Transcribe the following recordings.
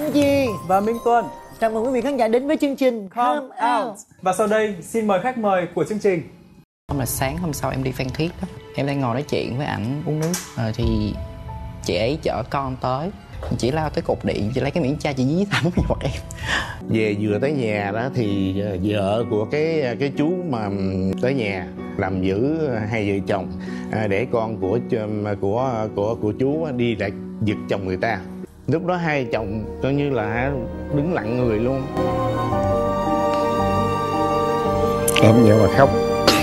Thanh Chi và Minh Tuân. Chào mừng quý vị khán giả đến với chương trình Come Out. Và sau đây xin mời khách mời của chương trình. Hôm là sáng hôm sau em đi Phan Thiết đó, em đang ngồi nói chuyện với ảnh uống nước thì chị ấy chở con tới, chị lao tới cột điện, chị lấy cái miếng chai chị dí thẳng vào mặt em. Về vừa tới nhà đó thì vợ của cái chú mà tới nhà làm giữ hai vợ chồng để con của chú đi lại giật chồng người ta. Lúc đó hai chồng coi như là đứng lặng người luôn, ôm nhau mà khóc.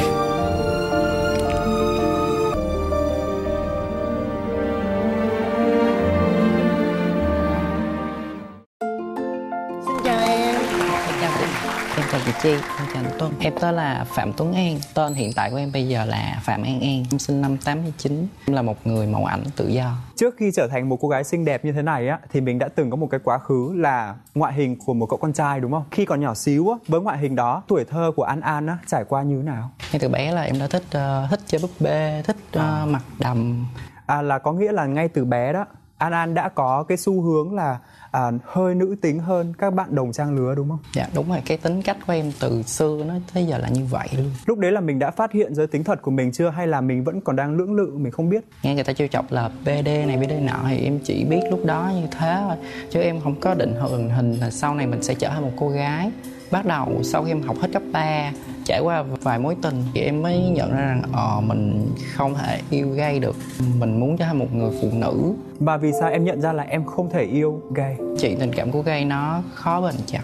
Em chào chị Chi, em chào anh Tuân. Em tên là Phạm Tuấn An. Tên hiện tại của em bây giờ là Phạm An An. Em sinh năm 89. Em là một người mẫu ảnh tự do. Trước khi trở thành một cô gái xinh đẹp như thế này á, thì mình đã từng có một cái quá khứ là ngoại hình của một cậu con trai đúng không? Khi còn nhỏ xíu á, với ngoại hình đó, tuổi thơ của An An á, trải qua như thế nào? Ngay từ bé là em đã thích chơi búp bê, thích mặc đầm. Là có nghĩa là ngay từ bé đó, An An đã có cái xu hướng là hơi nữ tính hơn các bạn đồng trang lứa đúng không? Dạ đúng rồi, cái tính cách của em từ xưa nó tới giờ là như vậy luôn. Lúc đấy là mình đã phát hiện giới tính thật của mình chưa, hay là mình vẫn còn đang lưỡng lự, mình không biết? Nghe người ta trêu chọc là BD này BD nọ thì em chỉ biết lúc đó như thế thôi, chứ em không có định hình là sau này mình sẽ trở thành một cô gái. Bắt đầu sau khi em học hết cấp 3, trải qua vài mối tình thì em mới nhận ra rằng mình không thể yêu gay được, mình muốn trở thành một người phụ nữ. Và vì sao em nhận ra là em không thể yêu gay? Chuyện tình cảm của gay nó khó bền chặt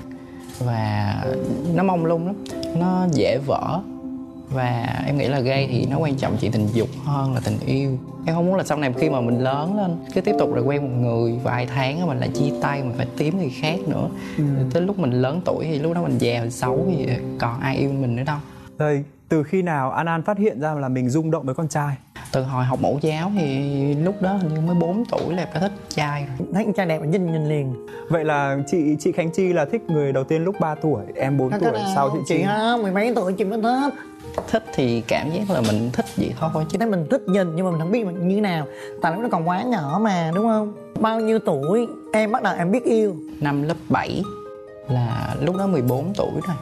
và nó mông lung lắm, nó dễ vỡ. Và em nghĩ là gay thì nó quan trọng chuyện tình dục hơn là tình yêu. Em không muốn là sau này khi mà mình lớn lên cứ tiếp tục rồi quen một người vài tháng rồi mình lại chia tay, mình phải tìm người khác nữa. Tới lúc mình lớn tuổi thì lúc đó mình già mình xấu thì còn ai yêu mình nữa đâu. Rồi từ khi nào An An phát hiện ra là mình rung động với con trai? Từ hồi học mẫu giáo thì lúc đó hình như mới 4 tuổi là em đã thích trai rồi. Thấy con trai đẹp là nhìn liền. Vậy là chị Khánh Chi là thích người đầu tiên lúc 3 tuổi, em 4 tuổi, sau chị Chi? Chị không, mười mấy tuổi chị mới thích. Thích thì cảm giác là mình thích vậy thôi chứ. Thấy mình thích nhìn nhưng mà mình không biết như thế nào. Tại lúc đó còn quá nhỏ mà đúng không? Bao nhiêu tuổi em bắt đầu em biết yêu? Năm lớp 7 là lúc đó 14 tuổi rồi.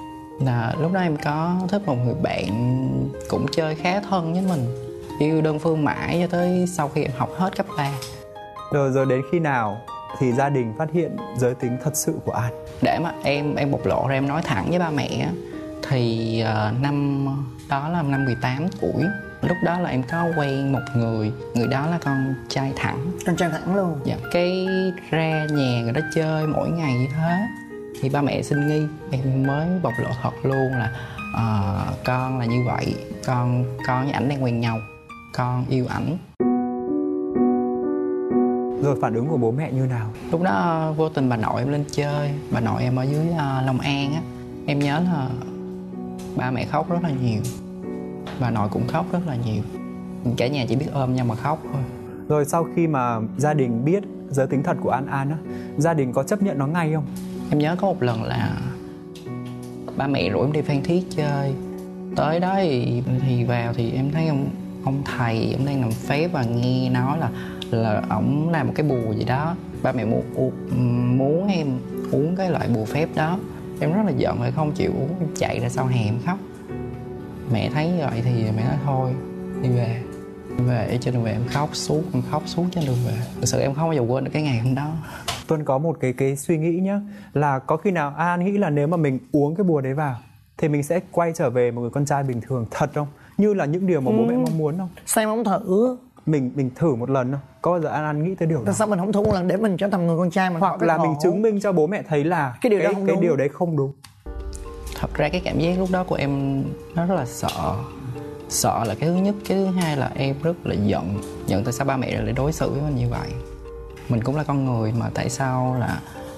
Là lúc đó em có thích một người bạn cũng chơi khá thân với mình. Yêu đơn phương mãi cho tới sau khi em học hết cấp 3. Rồi đến khi nào thì gia đình phát hiện giới tính thật sự của An? Để mà em bộc lộ ra, em nói thẳng với ba mẹ thì năm đó là năm 18 tuổi. Lúc đó là em có quen một người đó là con trai thẳng. Con trai thẳng luôn? Dạ, cái ra nhà người đó chơi mỗi ngày như thế thì ba mẹ sinh nghi. Em mới bộc lộ thật luôn là con là như vậy, con với ảnh đang quen nhau, con yêu ảnh. Rồi phản ứng của bố mẹ như nào? Lúc đó vô tình bà nội em lên chơi, bà nội em ở dưới Long An á. Em nhớ là ba mẹ khóc rất là nhiều, bà nội cũng khóc rất là nhiều, cả nhà chỉ biết ôm nhau mà khóc thôi. Rồi sau khi mà gia đình biết giới tính thật của An An á, gia đình có chấp nhận nó ngay không? Em nhớ có một lần là ba mẹ rủ em đi Phan Thiết chơi. Tới đó thì vào thì em thấy ông thầy ông đang làm phép và nghe nói là ổng làm một cái bùa gì đó. Ba mẹ muốn em uống cái loại bùa phép đó. Em rất là giận rồi không chịu uống, em chạy ra sau hè em khóc. Mẹ thấy vậy thì mẹ nói thôi đi về. Về trên đường về em khóc suốt trên đường về. Thực sự em không bao giờ quên được cái ngày hôm đó. Tuân có một cái suy nghĩ nhá, là có khi nào An nghĩ là nếu mà mình uống cái bùa đấy vào thì mình sẽ quay trở về một người con trai bình thường thật không? Như là những điều mà bố mẹ mong muốn không? Sao em không thử? Mình thử một lần không? Có bao giờ An nghĩ tới điều đó? Tại sao mình không thử một lần để mình trở thành người con trai mà? Hoặc là mình chứng minh cho bố mẹ thấy là cái điều đấy không đúng. Thật ra cái cảm giác lúc đó của em nó rất là sợ là cái thứ nhất. Cái thứ hai là em rất là giận tại sao ba mẹ lại đối xử với mình như vậy. Mình cũng là con người mà tại sao là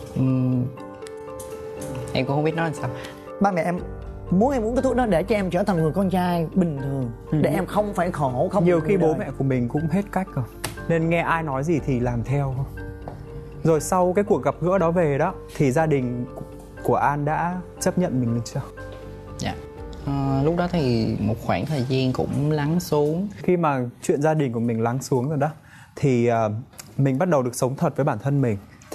em cũng không biết nói làm sao. Ba mẹ em muốn em uống cái thuốc đó để cho em trở thành người con trai bình thường, để em không phải khổ, không nhiều khi bố mẹ của mình cũng hết cách rồi, nên nghe ai nói gì thì làm theo. Rồi sau cái cuộc gặp gỡ đó về đó thì gia đình của An đã chấp nhận mình được chưa? Dạ. Lúc đó thì một khoảng thời gian cũng lắng xuống. Khi mà chuyện gia đình của mình lắng xuống rồi đó thì mình bắt đầu được sống thật với bản thân mình.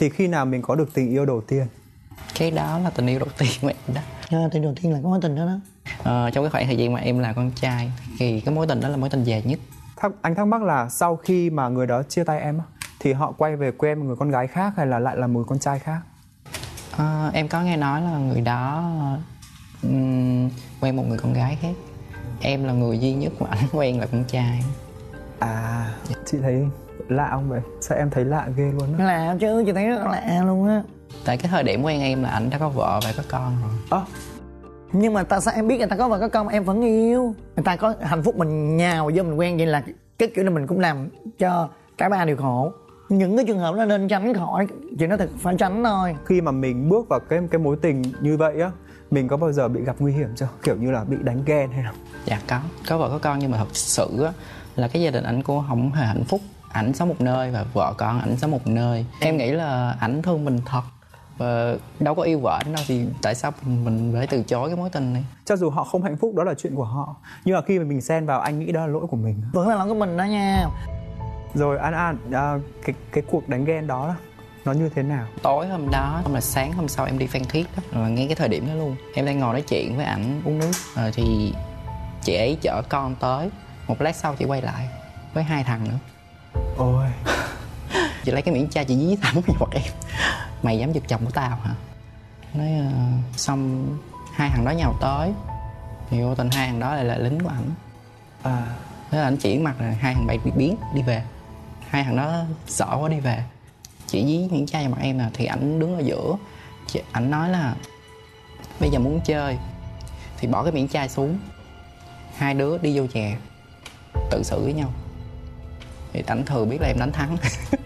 Thì khi nào mình có được tình yêu đầu tiên? Cái đó là tình yêu đầu tiên của em đó. Tình đầu tiên là có mối tình đó đó. Trong cái khoảng thời gian mà em là con trai thì cái mối tình đó là mối tình dài nhất. Anh thắc mắc là sau khi mà người đó chia tay em á, thì họ quay về quen một người con gái khác hay là lại là một con trai khác? Em có nghe nói là người đó quen một người con gái khác. Em là người duy nhất mà ảnh quen là con trai. À, chị thấy lạ không vậy? Sao em thấy lạ ghê luôn á? Lạ chứ, chị thấy rất là lạ luôn á. Tại cái thời điểm quen em là ảnh đã có vợ và có con rồi. Nhưng mà tại sao em biết người ta có vợ có con mà em vẫn yêu? Người ta có hạnh phúc mình nhào vô mình quen, vậy là cái kiểu là mình cũng làm cho cả ba đều khổ. Những cái trường hợp đó nên tránh khỏi, chuyện đó thật phải tránh thôi. Khi mà mình bước vào cái mối tình như vậy á, mình có bao giờ bị gặp nguy hiểm chưa? Kiểu như là bị đánh ghen hay không? Dạ có vợ có con, nhưng mà thật sự á là cái gia đình ảnh cô không hề hạnh phúc. Ảnh sống một nơi và vợ con ảnh sống một nơi. Em nghĩ là ảnh thương mình thật và đâu có yêu vợ ảnh đâu, thì tại sao mình phải từ chối cái mối tình này? Cho dù họ không hạnh phúc đó là chuyện của họ, nhưng mà khi mà mình xen vào, anh nghĩ đó là lỗi của mình. Vẫn là lỗi của mình đó nha. Rồi An, cái cuộc đánh ghen đó nó như thế nào? Tối hôm đó, là sáng hôm sau em đi Phan Thiết đó, rồi ngay cái thời điểm đó luôn, em đang ngồi nói chuyện với ảnh uống nước, thì chị ấy chở con tới. Một lát sau chị quay lại với 2 thằng nữa. Ôi. Chị lấy cái miệng chai chị dí thẳng vào mặt em. Mày dám giật chồng của tao hả? Nói xong 2 thằng đó nhào tới, thì vô tình 2 thằng đó lại là lính của ảnh. Thế là ảnh chỉ mặt rồi 2 thằng bay bị biến đi về. 2 thằng đó sợ quá đi về. Chỉ dí miếng chai vào mặt em thì ảnh đứng ở giữa. Ảnh nói là bây giờ muốn chơi thì bỏ cái miếng chai xuống, 2 đứa đi vô nhà tự xử với nhau. Thì ảnh thừa biết là em đánh thắng.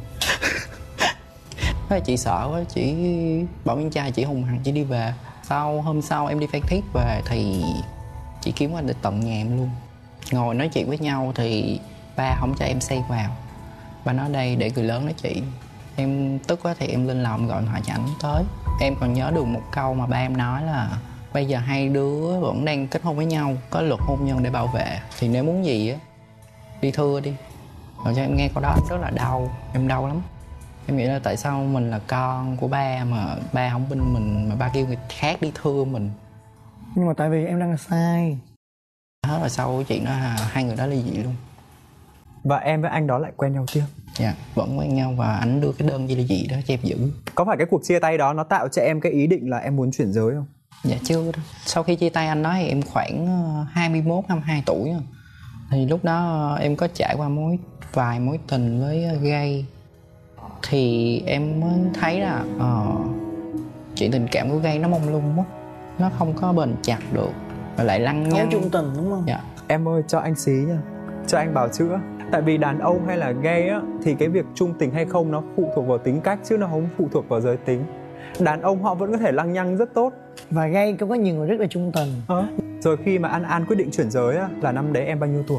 Thế chị sợ quá, chị bỏ miếng chai, chị hùng hằng chị đi về. Hôm sau em đi Phan Thiết về thì chị kiếm qua được tận nhà em luôn. Ngồi nói chuyện với nhau thì ba không cho em xen vào. Ba nói đây để người lớn nói chuyện. Em tức quá thì em lên lòng gọi điện thoại cho ảnh tới. Em còn nhớ được một câu mà ba em nói là bây giờ 2 đứa vẫn đang kết hôn với nhau, có luật hôn nhân để bảo vệ, thì nếu muốn gì á đi thưa đi. Rồi cho em nghe câu đó em rất là đau, em đau lắm. Em nghĩ là tại sao mình là con của ba mà ba không bên mình, mà ba kêu người khác đi thưa mình. Nhưng mà tại vì em đang là sai. Hết rồi, sau cái chuyện đó là 2 người đó ly dị luôn. Và em với anh đó lại quen nhau tiếp? Dạ, vẫn quen nhau và ảnh đưa cái đơn ly dị đó cho em giữ. Có phải cái cuộc chia tay đó nó tạo cho em cái ý định là em muốn chuyển giới không? Dạ chưa đâu. Sau khi chia tay anh đó thì em khoảng 21, 22 tuổi rồi. Thì lúc đó em có trải qua vài mối tình với gay. Thì em mới thấy là chuyện tình cảm của gay nó mông lung quá, nó không có bền chặt được và lại lăng nhăng. Không chung tình đúng không? Dạ. Em ơi, cho anh xí nha, cho anh bào chữa. Tại vì đàn ông hay là gay á, thì cái việc chung tình hay không nó phụ thuộc vào tính cách chứ nó không phụ thuộc vào giới tính. Đàn ông họ vẫn có thể lăng nhăng rất tốt. Và gay cũng có nhiều người rất là chung tình. Rồi khi mà An quyết định chuyển giới á, là năm đấy em bao nhiêu tuổi?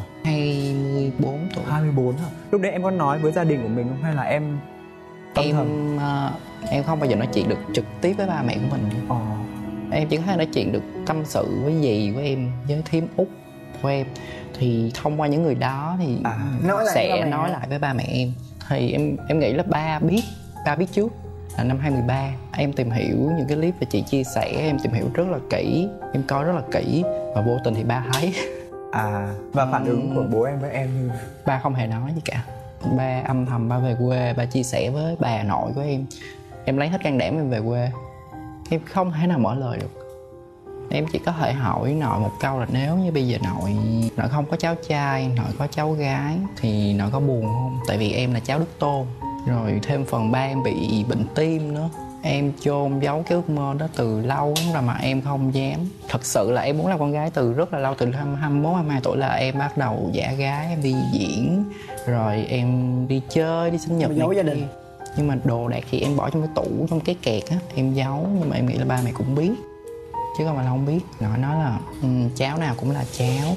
24 tuổi. 24 hả? Lúc đấy em có nói với gia đình của mình không hay là em tâm thầm? Em không bao giờ nói chuyện được trực tiếp với ba mẹ của mình. Em chỉ có thể nói chuyện được tâm sự với dì của em, với thím út của em. Thì thông qua những người đó thì sẽ nói lại với ba mẹ em. Thì em nghĩ là ba biết trước. Là năm 2013 em tìm hiểu những cái clip mà chị chia sẻ, em tìm hiểu rất là kỹ, em coi rất là kỹ và vô tình thì ba thấy. Và phản ứng của bố em với em như ba không hề nói gì cả. Ba âm thầm ba về quê, ba chia sẻ với bà nội của em. Em lấy hết can đảm em về quê. Em không thể nào mở lời được. Em chỉ có thể hỏi nội một câu là nếu như bây giờ nội không có cháu trai, nội có cháu gái thì nội có buồn không? Tại vì em là cháu đích tôn. Rồi thêm phần ba em bị bệnh tim nữa. Em chôn giấu cái ước mơ đó từ lâu lắm rồi mà em không dám. Thật sự là em muốn làm con gái từ rất là lâu. Từ 21, 22 tuổi là em bắt đầu giả gái, em đi diễn. Rồi em đi chơi, đi sinh nhật giấu gia đình. Nhưng mà đồ đạc thì em bỏ trong cái tủ, trong cái kẹt á, em giấu. Nhưng mà em nghĩ là ba mẹ cũng biết, chứ không phải là không biết. Nội nói là cháu nào cũng là cháu.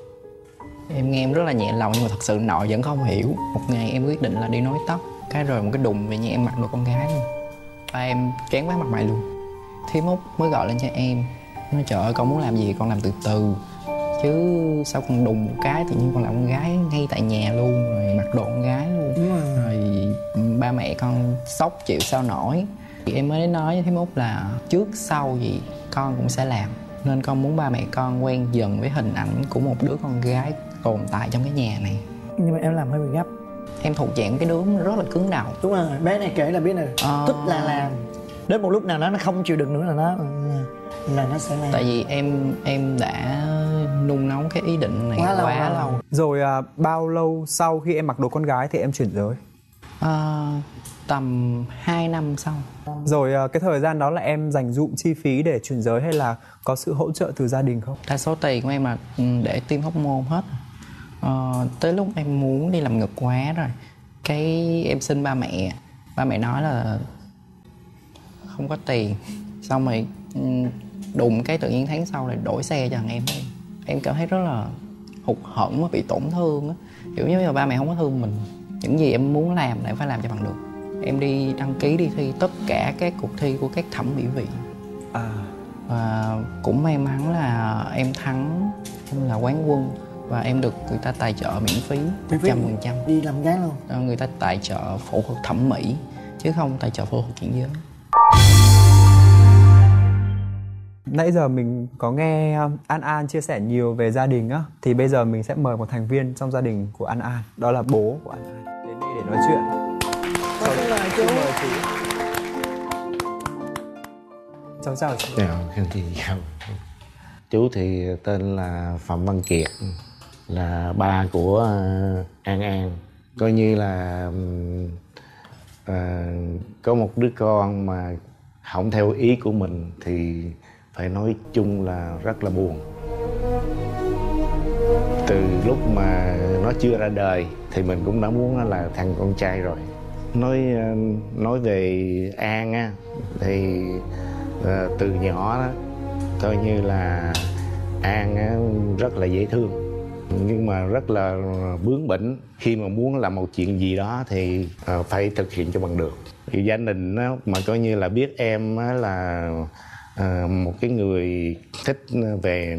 Em nghe em rất là nhẹ lòng nhưng mà thật sự nội vẫn không hiểu. Một ngày em quyết định là đi nối tóc, cái rồi một cái đùng về nhà em mặc đồ con gái luôn. Ba em choáng váng mặt mày luôn. Thím út mới gọi lên cho em, nói trời ơi con muốn làm gì con làm từ từ, chứ sao con đùng một cái tự nhiên con làm con gái ngay tại nhà luôn, rồi mặc đồ con gái luôn. Rồi ba mẹ con sốc chịu sao nổi. Thì em mới nói với thím Út là trước sau gì con cũng sẽ làm, nên con muốn ba mẹ con quen dần với hình ảnh của một đứa con gái tồn tại trong cái nhà này. Nhưng mà em làm hơi bị gấp. Em thuộc dạng cái đứa rất là cứng đầu. Đúng rồi, bé này kể là biết là thích là làm. Đến một lúc nào đó nó không chịu được nữa là nó sẽ làm. Tại vì em đã nung nấu cái ý định này quá lâu. Rồi bao lâu sau khi em mặc đồ con gái thì em chuyển giới? Tầm 2 năm sau. Rồi cái thời gian đó là em dành dụm chi phí để chuyển giới hay là có sự hỗ trợ từ gia đình không? Đa số tiền của em là để tiêm hormone hết. Tới lúc em muốn đi làm ngực quá rồi, cái em xin ba mẹ nói là không có tiền. Xong rồi đùng cái tự nhiên tháng sau lại đổi xe cho thằng em. Em cảm thấy rất là hụt hẫng và bị tổn thương á. Kiểu như là ba mẹ không có thương mình. Những gì em muốn làm là em phải làm cho bằng được. Em đi đăng ký đi thi tất cả các cuộc thi của các thẩm mỹ viện. Và cũng may mắn là em thắng, em là quán quân. Và em được người ta tài trợ miễn phí 100%. Đi làm gái luôn. Người ta tài trợ phẫu thuật thẩm mỹ chứ không tài trợ phẫu thuật chuyển giới. Nãy giờ mình có nghe An chia sẻ nhiều về gia đình á, thì bây giờ mình sẽ mời một thành viên trong gia đình của An, đó là bố của An đến đây để nói chuyện. Mời chú. Cháu chào chú. Chào. Chú thì tên là Phạm Văn Kiệt, là ba của An. Coi như là có một đứa con mà không theo ý của mình thì phải nói chung là rất là buồn. Từ lúc mà nó chưa ra đời thì mình cũng đã muốn là thằng con trai rồi. Nói về An á, thì từ nhỏ đó coi như là An á, rất là dễ thương, nhưng mà rất là bướng bỉnh. Khi mà muốn làm một chuyện gì đó thì phải thực hiện cho bằng được. Thì gia đình á, mà coi như là biết em á, là một cái người thích về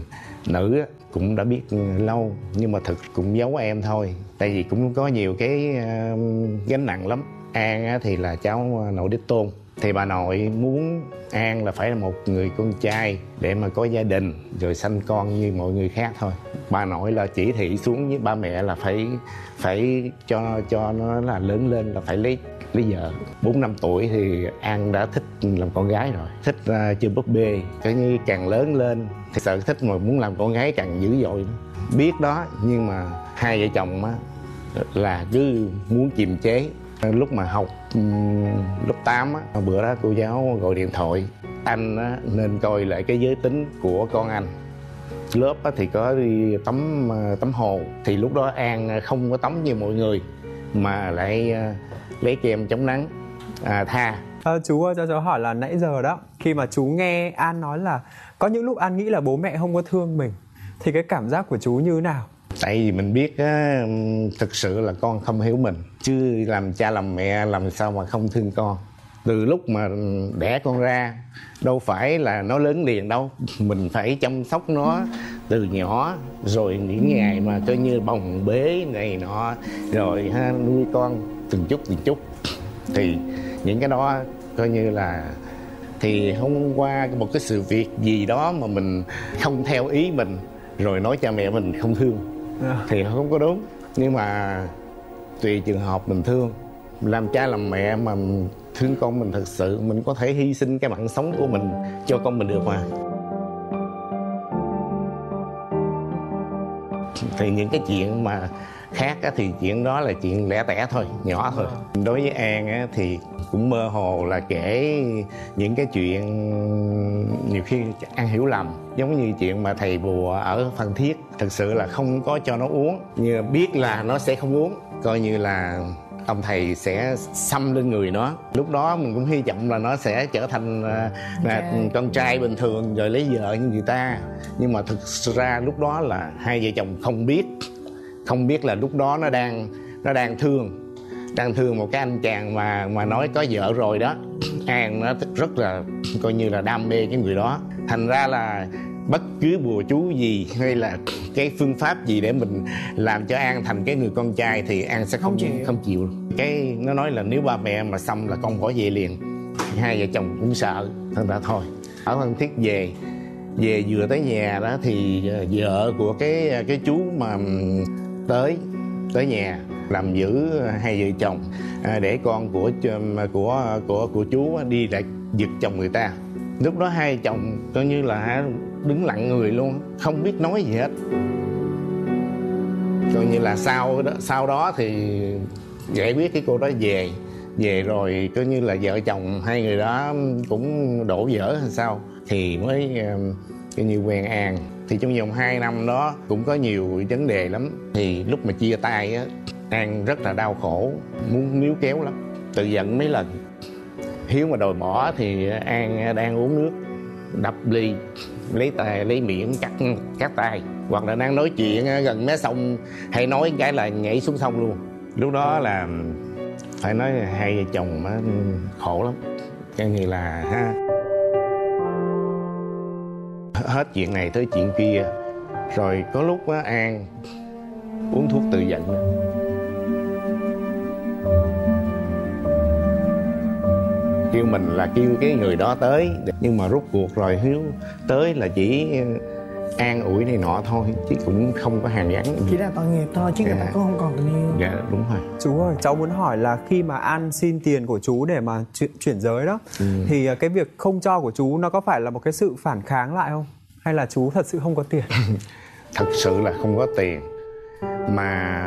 nữ á, cũng đã biết lâu, nhưng mà thực cũng giấu em thôi. Tại vì cũng có nhiều cái gánh nặng lắm. An á, thì là cháu nội đích tôn, thì bà nội muốn An là phải là một người con trai để mà có gia đình rồi sanh con như mọi người khác thôi. Bà nội là chỉ thị xuống với ba mẹ là phải cho nó là lớn lên là phải lấy vợ. 4-5 tuổi thì An đã thích làm con gái rồi, thích chơi búp bê. Coi như càng lớn lên thì sở thích mà muốn làm con gái càng dữ dội. Biết đó, nhưng mà hai vợ chồng á là cứ muốn kiềm chế. Lúc mà học lớp 8 á, bữa đó cô giáo gọi điện thoại, anh á, nên coi lại cái giới tính của con anh. Lớp á, thì có đi tắm hồ, thì lúc đó An không có tắm như mọi người mà lại lấy kem chống nắng tha. Chú ơi, cho cháu hỏi là nãy giờ đó, khi mà chú nghe An nói là có những lúc An nghĩ là bố mẹ không có thương mình, thì cái cảm giác của chú như thế nào? Tại vì mình biết á, thực sự là con không hiểu mình, chứ làm cha làm mẹ làm sao mà không thương con. Từ lúc mà đẻ con ra đâu phải là nó lớn liền đâu, mình phải chăm sóc nó từ nhỏ, rồi những ngày mà coi như bồng bế này nọ, rồi nuôi con từng chút. Thì những cái đó coi như là, thì hôm qua một cái sự việc gì đó mà mình không theo ý mình rồi nói cha mẹ mình không thương thì không có đúng. Nhưng mà tùy trường hợp mình thương, làm cha làm mẹ mà thương con mình thật sự, mình có thể hy sinh cái mạng sống của mình cho con mình được mà. Thì những cái chuyện mà khác á, thì chuyện đó là chuyện lẻ tẻ thôi, nhỏ thôi. Đối với An á, thì cũng mơ hồ là kể những cái chuyện nhiều khi An hiểu lầm. Giống như chuyện mà thầy bùa ở Phan Thiết thực sự là không có cho nó uống, nhưng biết là nó sẽ không uống, coi như là ông thầy sẽ xăm lên người nó. Lúc đó mình cũng hy vọng là nó sẽ trở thành con trai bình thường rồi lấy vợ như người ta. Nhưng mà thực ra lúc đó là hai vợ chồng không biết là lúc đó nó đang thương một cái anh chàng mà nói có vợ rồi đó. An nó rất là coi như là đam mê cái người đó. Thành ra là bất cứ bùa chú gì hay là cái phương pháp gì để mình làm cho An thành cái người con trai thì An sẽ không chịu. Cái nó nói là nếu ba mẹ mà xăm là con bỏ về liền. Hai vợ chồng cũng sợ, thành ra thôi ở Phan Thiết về vừa tới nhà đó thì vợ của cái chú mà tới nhà làm giữ hai vợ chồng để con của chú đi lại giật chồng người ta. Lúc đó hai chồng coi như là đứng lặng người luôn, không biết nói gì hết. Coi như là sau đó thì giải quyết cái cô đó về rồi coi như là vợ chồng hai người đó cũng đổ vỡ hay sao thì mới coi như quen An. Thì trong vòng 2 năm đó cũng có nhiều vấn đề lắm. Thì lúc mà chia tay á, An rất là đau khổ, muốn níu kéo lắm, tự giận mấy lần. Hiếu mà đòi bỏ thì An đang uống nước đập ly, lấy miệng cắt tay, hoặc là đang nói chuyện gần mé sông hay nói cái là nhảy xuống sông luôn. Lúc đó là phải nói hai vợ chồng khổ lắm, coi như là hết chuyện này tới chuyện kia. Rồi có lúc An uống thuốc tự giận, kêu mình là kêu cái người đó tới, nhưng mà rút cuộc rồi Hiếu tới là chỉ an ủi này nọ thôi chứ cũng không có hàn gắn. Chỉ là tội nghiệp thôi chứ người ta cũng không còn tình yêu. Dạ đúng rồi. Chú ơi, cháu muốn hỏi là khi mà An xin tiền của chú để mà chuyển giới đó thì cái việc không cho của chú nó có phải là một cái sự phản kháng lại không? Hay là chú thật sự không có tiền? Thật sự là không có tiền. Mà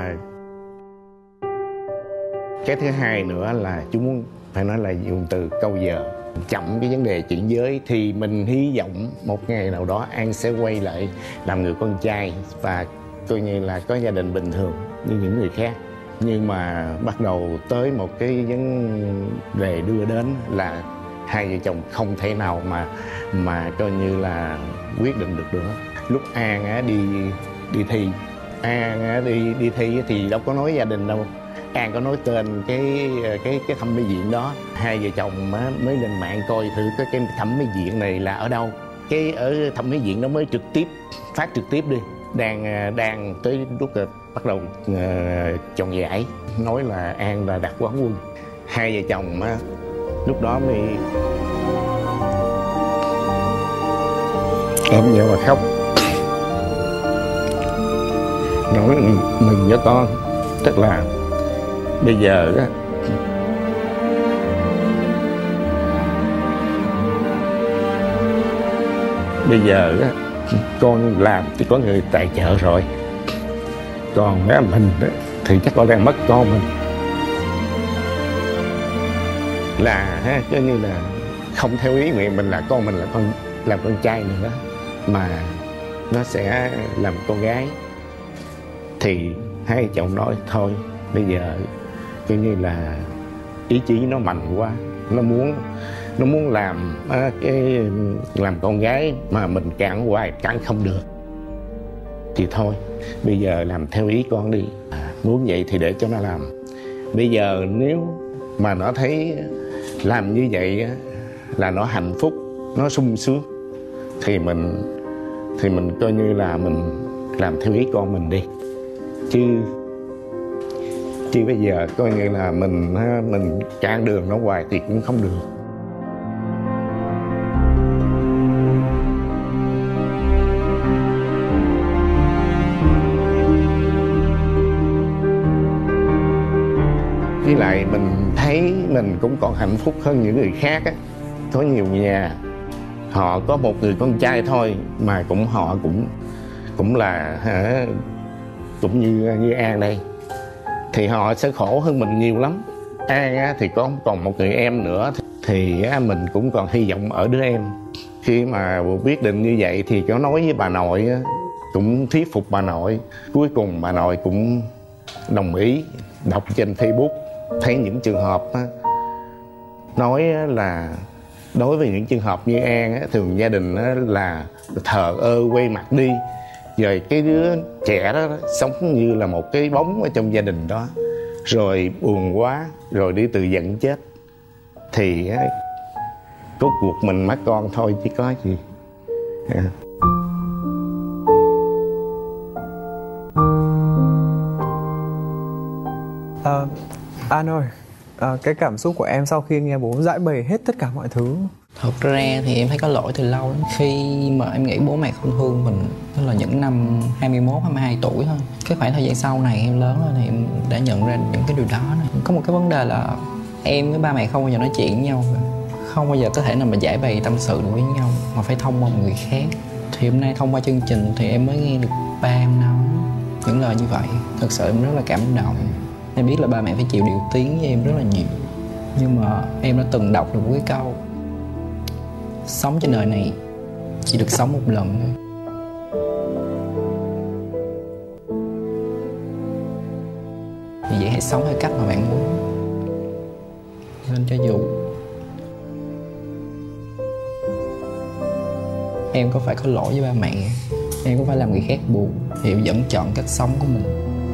cái thứ hai nữa là chú muốn phải nói là dùng từ câu giờ chậm cái vấn đề chuyển giới. Thì mình hy vọng một ngày nào đó An sẽ quay lại làm người con trai và coi như là có gia đình bình thường như những người khác. Nhưng mà bắt đầu tới một cái vấn đề đưa đến là hai vợ chồng không thể nào mà coi như là quyết định được nữa. Lúc An đi thi, An đi thi thì đâu có nói gia đình đâu. An có nói tên cái thẩm mỹ viện đó. Hai vợ chồng mới lên mạng coi thử cái thẩm mỹ viện này là ở đâu. Cái ở thẩm mỹ viện đó mới phát trực tiếp đi. Đang tới lúc bắt đầu chọn giải, nói là An là đặt quán quân. Hai vợ chồng lúc đó mới ôm nhau mà khóc, nói mừng cho con. Tức là bây giờ á, con làm thì có người tài trợ rồi, còn mình thì chắc có đang mất con mình. Là coi như là không theo ý nguyện mình, là con mình là làm con trai nữa mà nó sẽ làm con gái. Thì hai chồng nói thôi bây giờ coi như là ý chí nó mạnh quá, nó muốn làm con gái mà mình cản hoài cản không được, thì thôi bây giờ làm theo ý con đi. Muốn vậy thì để cho nó làm. Bây giờ nếu mà nó thấy làm như vậy là nó hạnh phúc, nó sung sướng thì mình coi như là mình làm theo ý con mình đi. Chứ bây giờ coi như là mình cản đường nó hoài thì cũng không được. Với lại mình thấy mình cũng còn hạnh phúc hơn những người khác á. Có nhiều nhà họ có một người con trai thôi mà họ cũng là cũng như An đây thì họ sẽ khổ hơn mình nhiều lắm. An thì còn một người em nữa thì mình cũng còn hy vọng ở đứa em. Khi mà quyết định như vậy thì có nói với bà nội, cũng thuyết phục bà nội. Cuối cùng bà nội cũng đồng ý. Đọc trên Facebook thấy những trường hợp nói là đối với những trường hợp như An thường gia đình là thờ ơ quay mặt đi, rồi cái đứa trẻ đó sống như là một cái bóng ở trong gia đình đó, rồi buồn quá rồi đi tự giận chết. Thì có cuộc mình mất con thôi chứ có gì. An ơi, cái cảm xúc của em sau khi nghe bố giải bày hết tất cả mọi thứ. Thật ra thì em thấy có lỗi từ lâu lắm. Khi mà em nghĩ bố mẹ không thương mình, tức là những năm 21, 22 tuổi thôi. Cái khoảng thời gian sau này em lớn lên thì em đã nhận ra những cái điều đó này. Có một cái vấn đề là em với ba mẹ không bao giờ nói chuyện với nhau, không bao giờ có thể nào mà giải bày tâm sự được với nhau, mà phải thông qua một người khác. Thì hôm nay thông qua chương trình thì em mới nghe được ba em nói những lời như vậy. Thật sự em rất là cảm động. Em biết là ba mẹ phải chịu điều tiếng với em rất là nhiều, nhưng mà em đã từng đọc được một cái câu: sống trên đời này chỉ được sống một lần thôi. Vì vậy hãy sống theo cách mà bạn muốn. Nên cho dù em có phải có lỗi với ba mẹ, em có phải làm người khác buồn, thì em vẫn chọn cách sống của mình.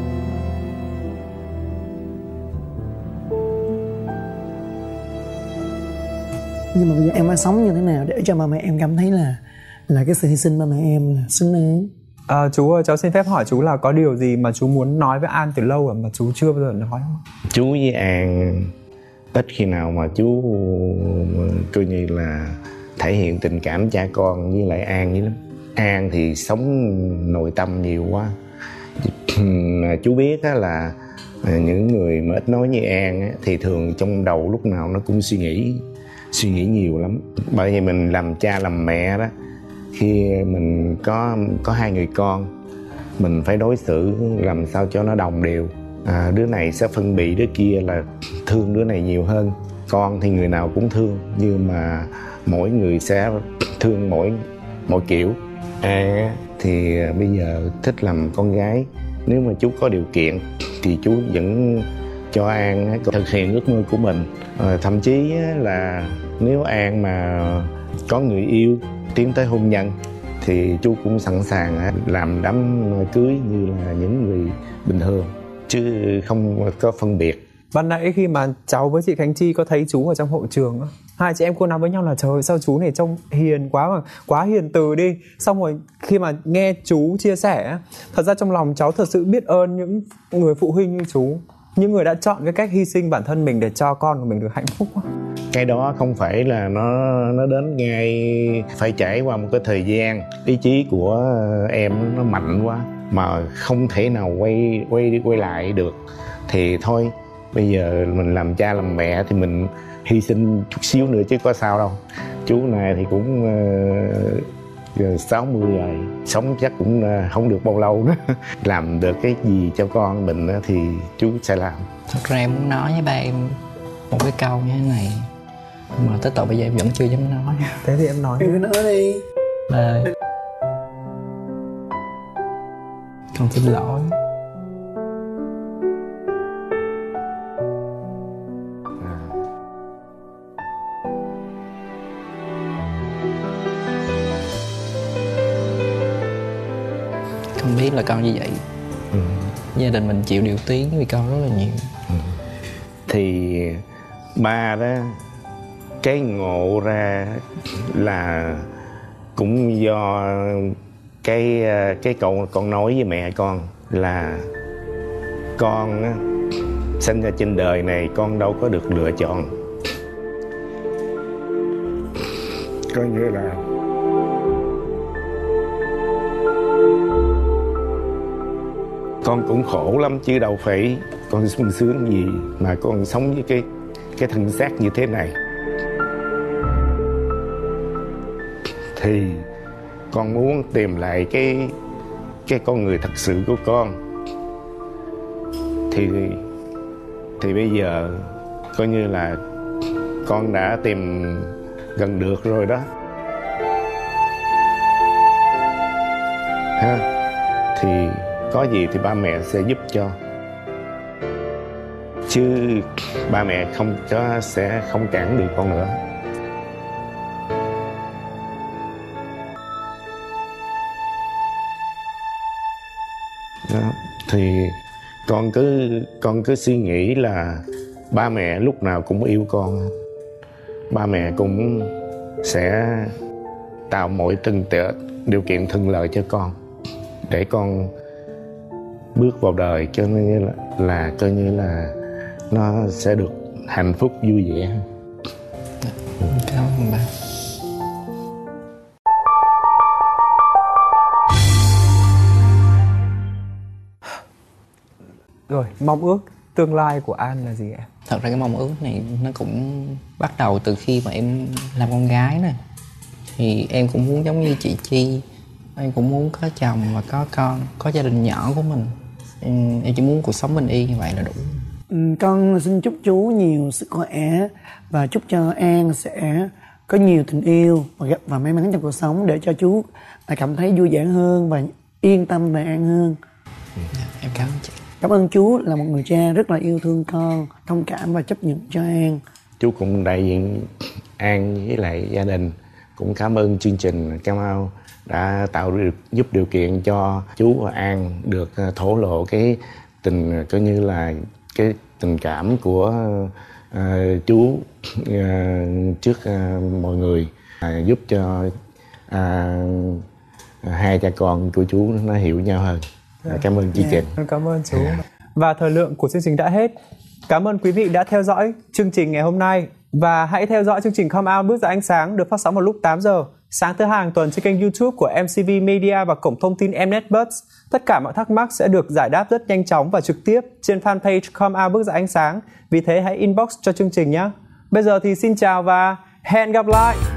Nhưng mà bây giờ em phải sống như thế nào để cho ba mẹ em cảm thấy là cái sự hy sinh ba mẹ em là xứng đáng? Chú ơi, cháu xin phép hỏi chú là có điều gì mà chú muốn nói với An từ lâu mà chú chưa bao giờ nói không? Chú với An ít khi nào mà chú coi như là thể hiện tình cảm cha con với lại An vậy lắm. An thì sống nội tâm nhiều quá. Chú biết là những người mà ít nói như An thì thường trong đầu lúc nào nó cũng suy nghĩ nhiều lắm. Bởi vì mình làm cha làm mẹ đó, khi mình có hai người con, mình phải đối xử làm sao cho nó đồng đều. Đứa này sẽ phân biệt đứa kia là thương đứa này nhiều hơn. Con thì người nào cũng thương, nhưng mà mỗi người sẽ thương mỗi kiểu. An thì bây giờ thích làm con gái. Nếu mà chú có điều kiện thì chú vẫn cho An thực hiện ước mơ của mình. Thậm chí là nếu An mà có người yêu tiến tới hôn nhân thì chú cũng sẵn sàng làm đám cưới như là những người bình thường, chứ không có phân biệt. Ban nãy khi mà cháu với chị Khánh Chi có thấy chú ở trong hội trường á, hai chị em cô nói với nhau là trời ơi, sao chú này trông hiền quá, mà quá hiền từ đi. Xong rồi khi mà nghe chú chia sẻ, thật ra trong lòng cháu thật sự biết ơn những người phụ huynh như chú, những người đã chọn cái cách hy sinh bản thân mình để cho con của mình được hạnh phúc. Cái đó không phải là nó đến ngay, phải trải qua một cái thời gian. Ý chí của em nó mạnh quá mà không thể nào quay lại được. Thì thôi, bây giờ mình làm cha làm mẹ thì mình hy sinh chút xíu nữa chứ có sao đâu. Chú này thì cũng 60 rồi, sống chắc cũng không được bao lâu nữa. Làm được cái gì cho con mình thì chú sẽ làm. Thật ra em muốn nói với ba em một cái câu như thế này, mà tới tận bây giờ em vẫn chưa dám nói. Thế thì em nói. Cứ nói đi. Ba, con xin lỗi. Không biết là con như vậy. Gia đình mình chịu điều tiếng vì con rất là nhiều. Thì ba đó, cái ngộ ra là cũng do cái câu con nói với mẹ con là con á, sinh ra trên đời này con đâu có được lựa chọn. Coi như là con cũng khổ lắm chứ đâu phải con sung sướng gì mà con sống với cái thân xác như thế này. Thì con muốn tìm lại cái con người thật sự của con. Thì bây giờ coi như là con đã tìm gần được rồi đó ha. Thì có gì thì ba mẹ sẽ giúp cho, chứ ba mẹ sẽ không cản được con nữa. Đó. Thì con cứ suy nghĩ là ba mẹ lúc nào cũng yêu con, ba mẹ cũng sẽ tạo mọi điều kiện thuận lợi cho con để con bước vào đời, cho nên là coi như là nó sẽ được hạnh phúc vui vẻ. Cảm ơn ba. Rồi, mong ước tương lai của An là gì em? Thật ra cái mong ước này nó cũng bắt đầu từ khi mà em làm con gái nè. Thì em cũng muốn giống như chị Chi, em cũng muốn có chồng và có con, có gia đình nhỏ của mình. Em chỉ muốn cuộc sống bình yên như vậy là đủ. Con xin chúc chú nhiều sức khỏe và chúc cho An sẽ có nhiều tình yêu và may mắn trong cuộc sống để cho chú cảm thấy vui vẻ hơn và yên tâm về An hơn. Em cảm ơn chị. Cảm ơn chú là một người cha rất là yêu thương con, thông cảm và chấp nhận cho An. Chú cũng đại diện An với lại gia đình cũng cảm ơn chương trình Cam Ao đã giúp điều kiện cho chú và An được thổ lộ cái tình, coi như là cái tình cảm của chú trước mọi người, giúp cho hai cha con của chú nó hiểu nhau hơn. Cảm ơn chương trình. Cảm ơn chú. Và thời lượng của chương trình đã hết. Cảm ơn quý vị đã theo dõi chương trình ngày hôm nay. Và hãy theo dõi chương trình Come Out Bước Ra Ánh Sáng được phát sóng vào lúc 8 giờ sáng thứ Hai hàng tuần trên kênh YouTube của MCV Media và cổng thông tin Mnet Buds. Tất cả mọi thắc mắc sẽ được giải đáp rất nhanh chóng và trực tiếp trên fanpage Come Out Bước Ra Ánh Sáng. Vì thế hãy inbox cho chương trình nhé. Bây giờ thì xin chào và hẹn gặp lại.